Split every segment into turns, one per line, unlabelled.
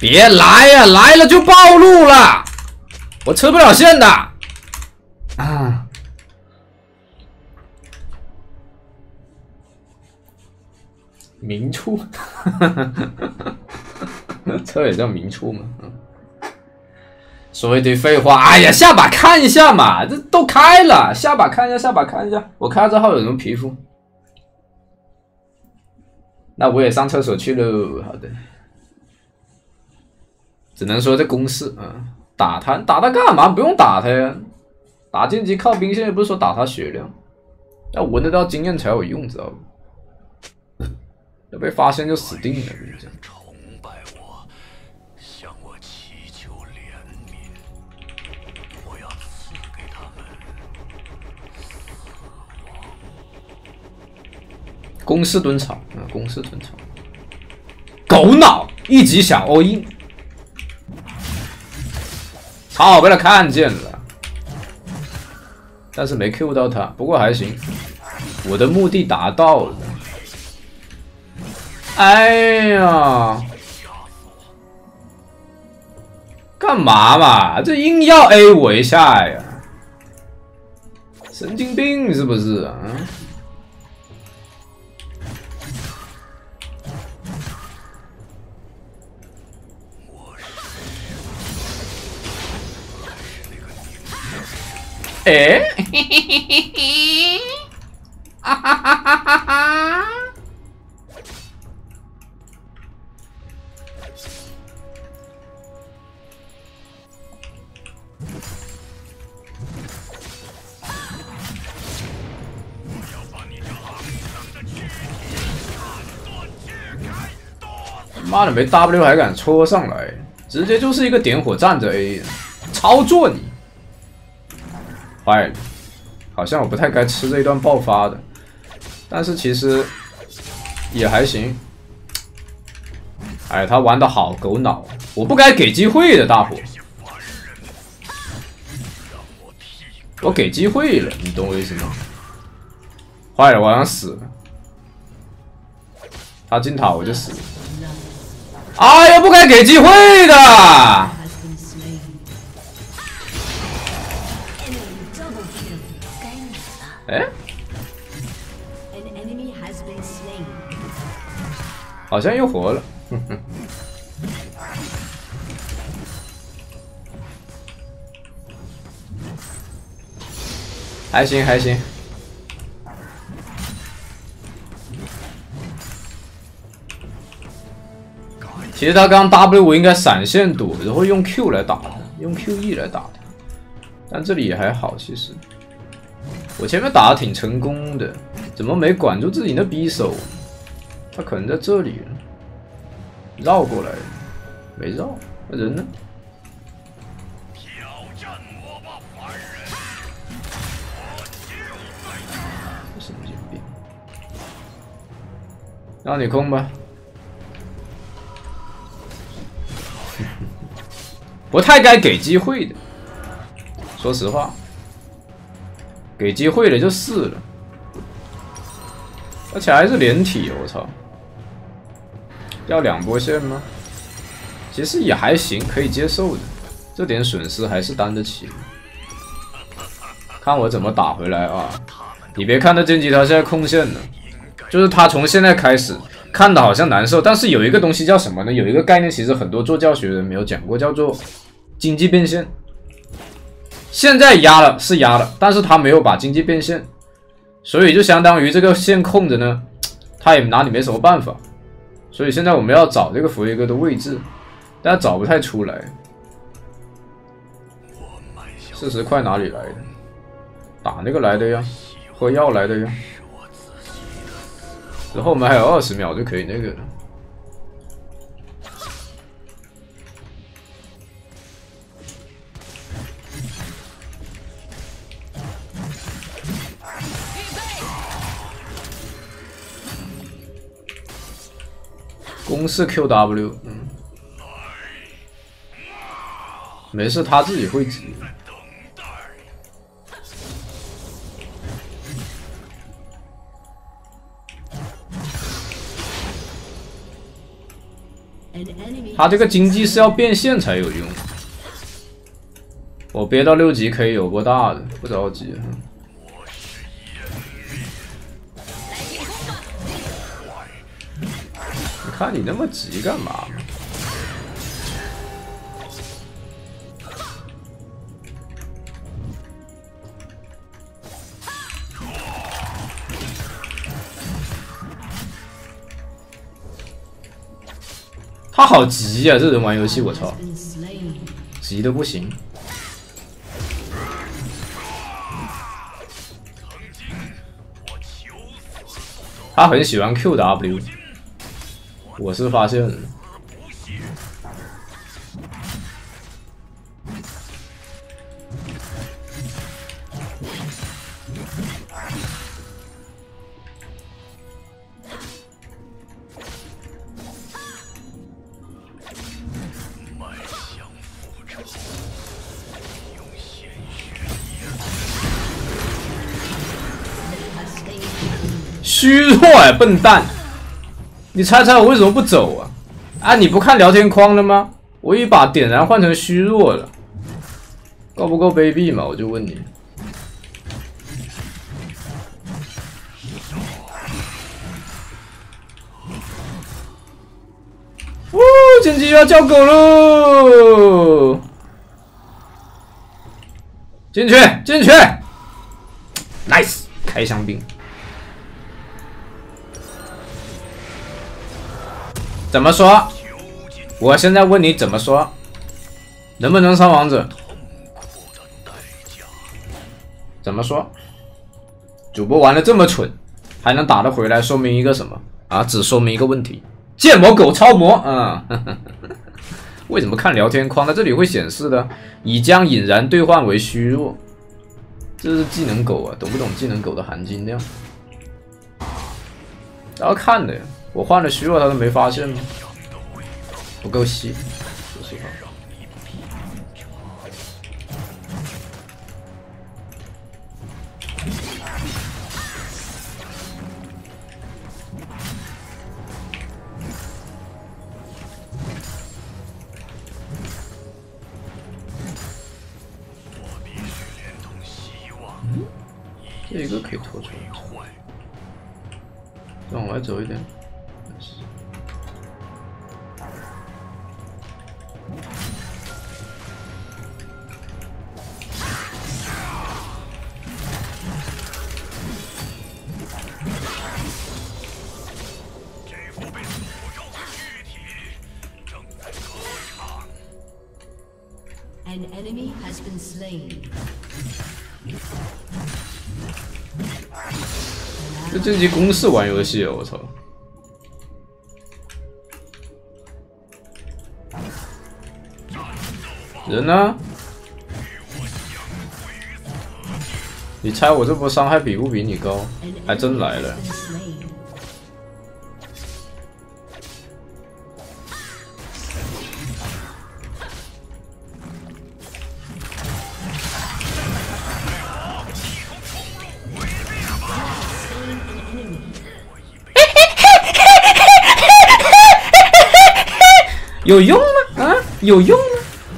别来呀、来了就暴露了，我吃不了线的啊！明处，这也叫明处吗？说一堆废话，哎呀，下把看一下嘛，这都开了，下把看一下，下把看一下，我看下这号有什么皮肤。那我也上厕所去喽，好的。只能说这公式啊，打他干嘛？不用打他呀，打晋级靠兵线，又不是说打他血量，要闻得到经验才有用，知道不？要被发现就死定了。
崇拜我，向我祈求怜悯，我要赐给他们死亡。
公式蹲草啊，公式蹲草，狗脑一级小 all in。操，被他看见了，但是没 Q 到他，不过还行，我的目的达到了。哎呀，干嘛嘛？这硬要 A 我一下呀？神经病是不是啊？哎，嘿嘿嘿嘿嘿，哈哈哈哈哈哈！妈的，没 W 还敢戳上来，直接就是一个点火站着 A， 操作你！坏了，好像我不太该吃这一段爆发的，但是其实也还行。哎，他玩的好狗脑，我不该给机会的，大伙。我给机会了，你懂我意思吗？坏了，我好像死了。他进塔我就死了。哎呀，不该给机会的。哎，好像又活了，哼哼。还行还行。其实他刚 W 我应该闪现躲，然后用 Q 来打他，用 QE 来打他，但这里也还好，其实。我前面打的挺成功的，怎么没管住自己的匕首？他可能在这里了，绕过来了，没绕，那人呢？
挑战我吧，凡人！
神经病！让你空吧。不太该给机会的，说实话。给机会了就4了，而且还是连体，我操！要2波线吗？其实也还行，可以接受的，这点损失还是担得起。看我怎么打回来啊！你别看他晋级，他现在控线了，就是他从现在开始看的好像难受，但是有一个东西叫什么呢？有一个概念，其实很多做教学的人没有讲过，叫做经济变现。现在压了是压了，但是他没有把经济变现，所以就相当于这个线控着呢，他也拿你没什么办法。所以现在我们要找这个福瑞哥的位置，但找不太出来。40块哪里来的？打那个来的呀，喝药来的呀。然后我们还有20秒就可以那个了。公式 QW， 没事，他自己会急。 他这个经济是要变现才有用。我憋到6级可以有波大的，不着急。你看你那么急干嘛？他好急呀、啊！这人玩游戏，我操，急的不行。他很喜欢 QW， 我是发现了。虚弱呀，笨蛋！你猜猜我为什么不走啊？啊，你不看聊天框了吗？我一把点燃换成虚弱了，够不够卑鄙嘛？我就问你。呜，剑姬要叫狗喽！进去，进去 ，nice， 开香槟。怎么说？我现在问你怎么说？能不能上王者？怎么说？主播玩的这么蠢，还能打得回来，说明一个什么啊？只说明一个问题：剑魔狗超魔啊！为什么看聊天框在这里会显示的？已将引燃兑换为虚弱，这是技能狗啊！懂不懂技能狗的含金量？要看的呀。我换了虚弱，他都没发现吗？不够细，说实话。这个可以拖出来，再往外走一点。
An enemy has been slain.
这晋级公式玩游戏，我操！人呢？你猜我这波伤害比不比你高？还真来了。有用吗？啊，有用吗？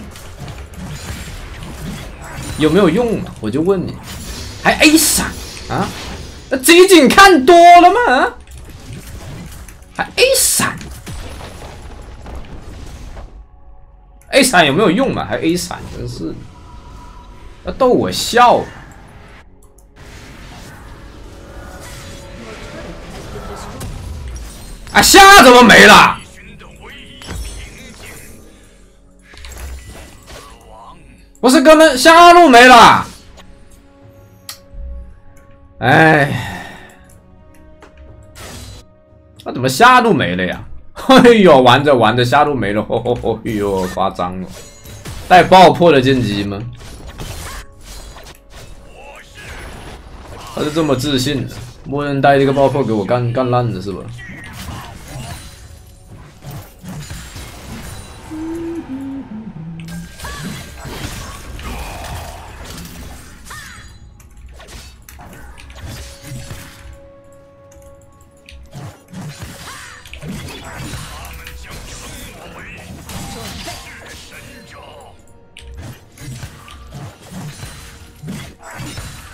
有没有用嘛？我就问你，还 A 闪啊？那集锦看多了吗？啊，还 A 闪 ？A 闪有没有用嘛？还 A 闪，真是要逗我笑。啊，虾怎么没了？不是哥们，下路没了。哎，那怎么下路没了呀？哎呦，玩着玩着下路没了，哎呦，夸张了。带爆破的剑姬吗？他是这么自信的，默认带这个爆破给我干烂的是吧？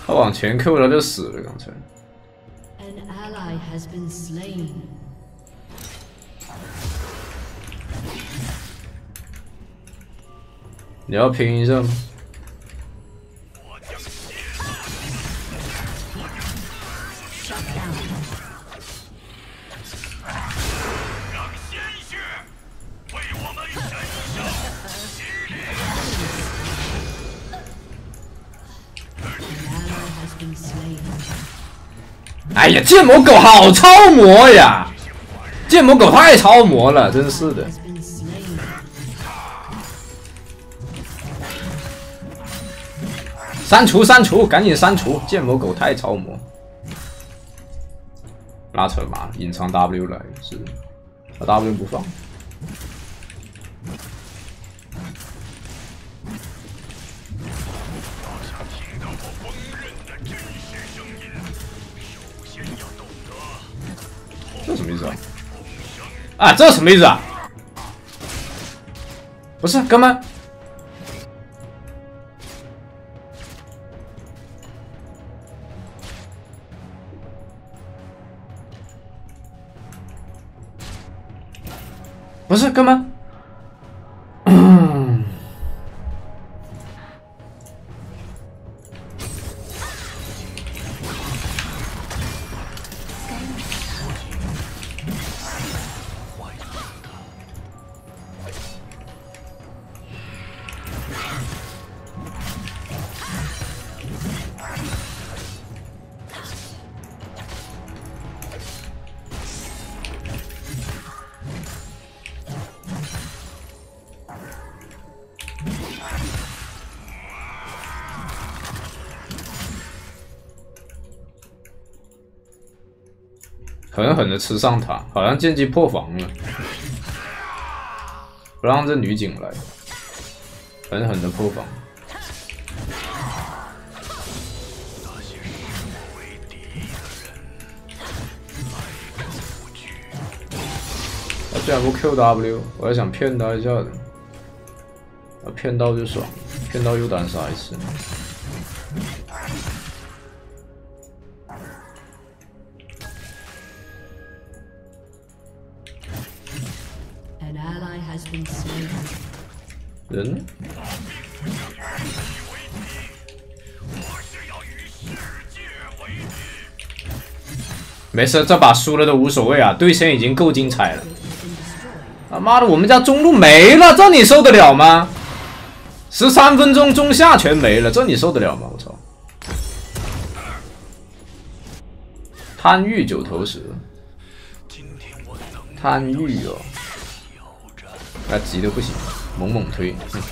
他往前 Q 了就死了，刚才。
An ally has been slain.
你要拼一下吗？
让鲜血为我们燃烧洗礼。
An ally has been slain.
哎呀，剑魔狗好超模呀！剑魔狗太超模了，真是的。
Has been slain.
删除删除，赶紧删除！剑魔狗太超模，拉扯嘛，隐藏 W 来是，他 W 不放。
想听到我锋刃的真实声音，首先要懂得。
这什么意思啊？啊，这什么意思啊？不是，哥们。 不是，哥们，狠狠的吃上塔，好像剑姬破防了，不让这女警来，狠狠的破防。
那些视我为敌的人，来者不拒。
他居然不 QW， 我还想骗他一下的，他骗到就爽，骗到又单杀一次。
An ally has been slain.
人呢？没事，这把输了都无所谓啊，对线已经够精彩了。他妈的，我们家中路没了，这你受得了吗？13分钟中下全没了，这你受得了吗？我操！贪欲九头蛇，贪欲哦，那急的不行，猛猛推。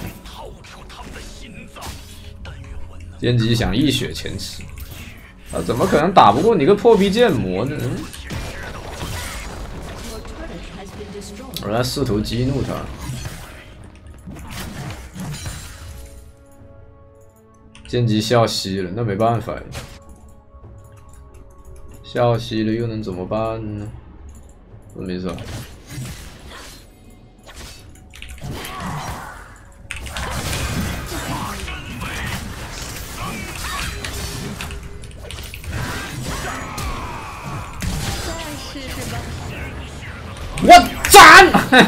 剑姬想一血前耻，啊，怎么可能打不过你个破逼剑魔呢？我在试图激怒他。剑姬笑息了，那没办法呀。笑息了又能怎么办呢？没事。我斩！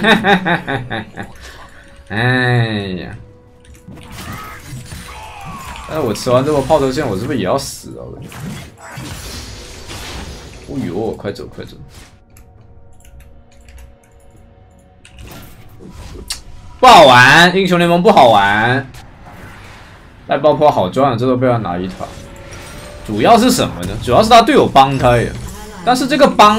哎呀！哎，我吃完这波炮头线，我是不是也要死啊？我觉得。哦呦，快走快走！不好玩，英雄联盟不好玩。带爆破好赚，这都被他拿一塔。主要是什么呢？主要是他队友帮他呀。但是这个帮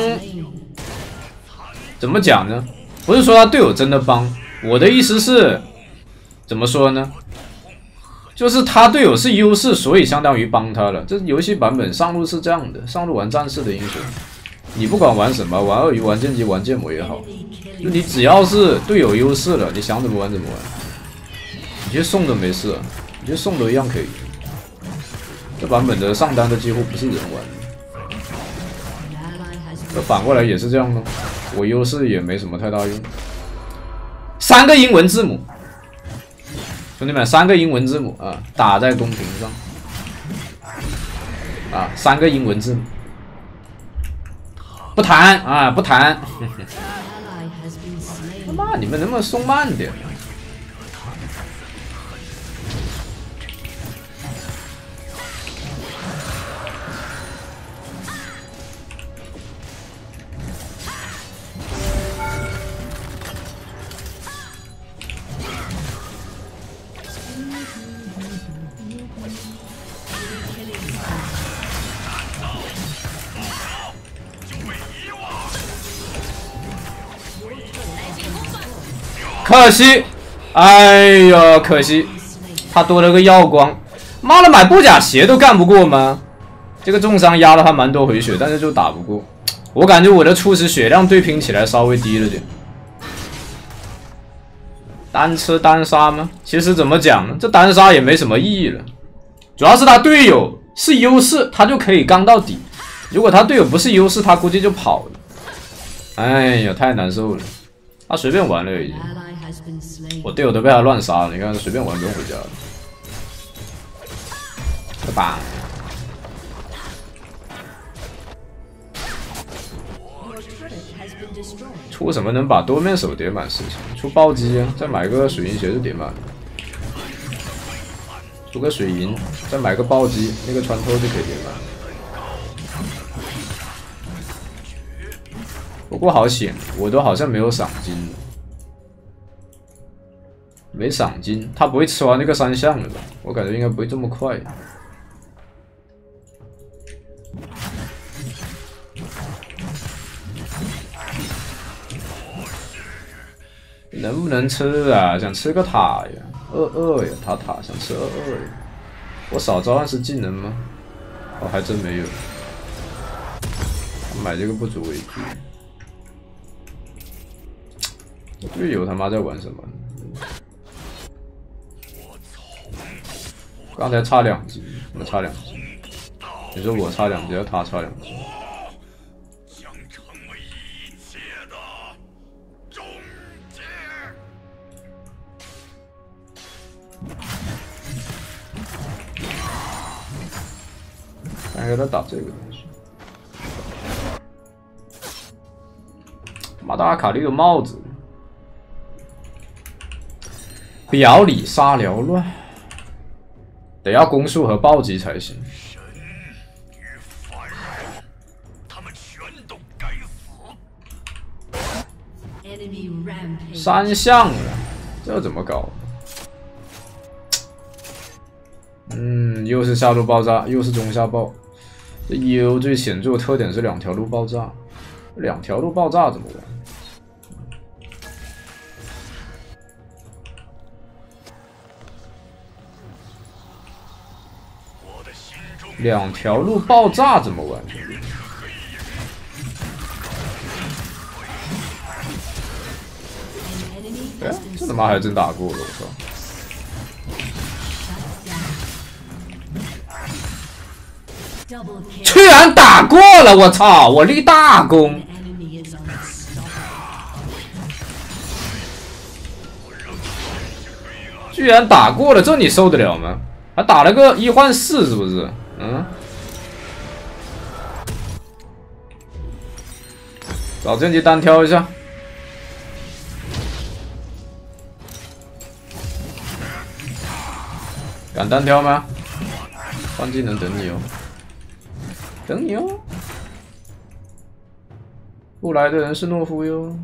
怎么讲呢？不是说他队友真的帮，我的意思是，怎么说呢？就是他队友是优势，所以相当于帮他了。这游戏版本上路是这样的，上路玩战士的英雄，你不管玩什么，玩鳄鱼、玩剑姬、玩剑魔也好，就你只要是队友优势了，你想怎么玩怎么玩，你去送都没事，你去送都一样可以。这版本的上单的几乎不是人玩的，这反过来也是这样的，我优势也没什么太大用。3个英文字母。兄弟们，3个英文字母啊，打在公屏上。 啊，3个英文字，不弹啊，不弹。他妈，你们能不能送慢点？可惜，哎呦，可惜，他多了个耀光。妈的，买布甲鞋都干不过吗？这个重伤压了他蛮多回血，但是就打不过。我感觉我的初始血量对拼起来稍微低了点。单吃单杀吗？其实怎么讲呢？这单杀也没什么意义了。主要是他队友是优势，他就可以刚到底。如果他队友不是优势，他估计就跑了。哎呀，太难受了。他随便玩了已经。我队友都被他乱杀了，你看随便玩不用回家了。拜拜。出什么能把多面手叠满事情？出暴击啊，再买个水银鞋就叠满了。出个水银，再买个暴击，那个穿透就可以叠满。不过好险，我都好像没有赏金了。没赏金，他不会吃完那个3项了吧？我感觉应该不会这么快。能不能吃啊？想吃个塔呀，22呀，塔想吃22呀。我少召唤师技能吗？哦，还真没有。买这个不足为惧。队友他妈在玩什么？刚才差2级，我差2级。你说我差2级，要他差2级。
将成为一切的终结。
看给他打这个东西。他妈的阿卡丽的帽子。表里杀缭乱。得要攻速和暴击才行。
神与凡人，他们全都该死。
3项了，这怎么搞？又是下路爆炸，又是中下爆。这 EO 最显著的特点是2条路爆炸，2条路爆炸怎么玩？2条路爆炸怎么玩？哎，这他妈还真打过了，我操！居然打过了，我操！我立大功！居然打过了，这你受得了吗？还打了个1换4，是不是？找正极单挑一下。敢单挑吗？换技能等你哦，等你哦。不来的人是懦夫哟。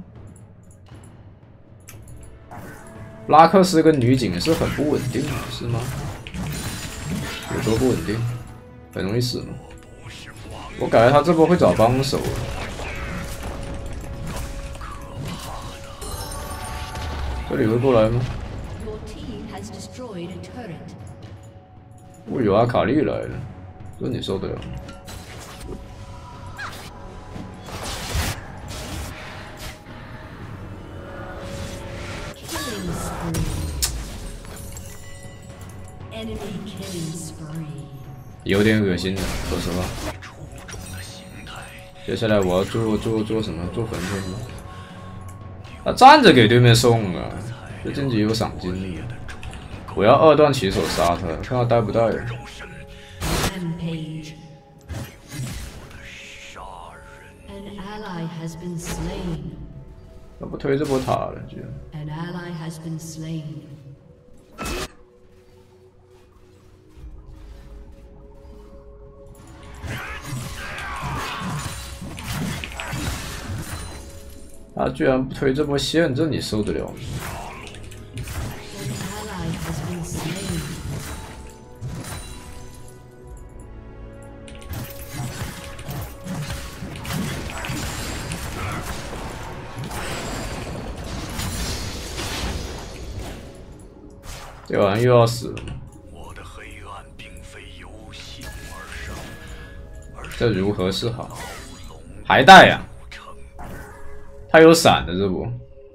拉克斯跟女警是很不稳定的，是吗？有多不稳定？很容易死吗？我感觉他这波会找帮手。这里会过来吗？我有阿卡丽来了，这你受得了？有点恶心的，说实话。接下来我要做什么？做坟村吗？他站着给对面送啊，这晋级有赏金的。我要2段起手杀他，看他带不带。
has been slain.
要不推这波塔了，居然。
An ally has been slain.
他居然不推这波线，这你受得了吗？
An ally has been slain.
这玩意又要死了，
我的黑暗并非由心而生，而是
这如何是好？还带呀、
成。
他有闪的这波，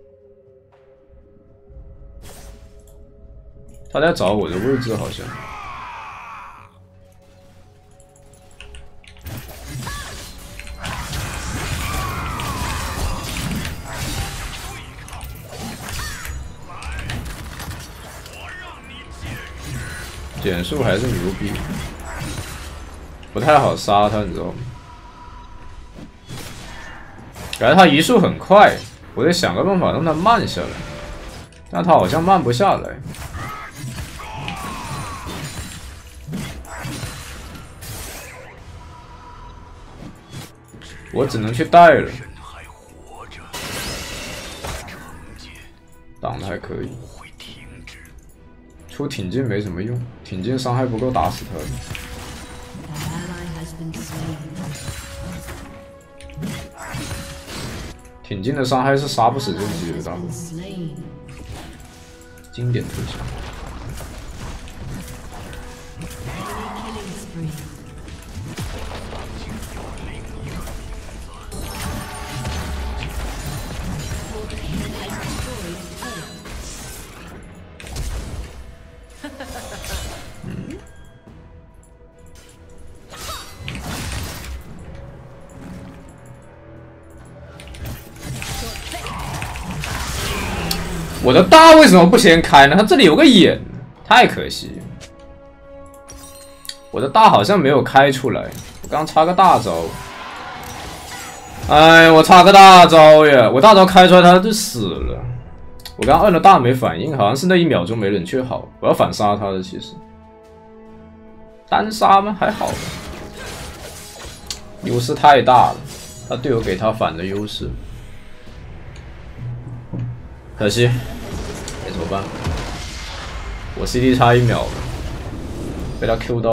他在找我的位置好像。减速还是牛逼，不太好杀他，你知道吗？感觉他移速很快，我得想个办法让他慢下来，但他好像慢不下来。我只能去带了，挡的还可以。出挺进没什么用，挺进伤害不够打死他的。
An ally has been slain.
挺进的伤害是杀不死这几个大
Been
佬，
slain.
经典特效。
Killing spree. Has destroyed turret.
我的大为什么不先开呢？他这里有个眼，太可惜。我的大好像没有开出来，我刚插个大招。哎，我插个大招呀！我大招开出来他就死了。我刚摁了大没反应，好像是那1秒钟没冷却好。我要反杀他的，其实单杀吗？还好吧，优势太大了，他队友给他反的优势。 可惜，没什么办法。我 CD 差1秒了，被他 Q 到。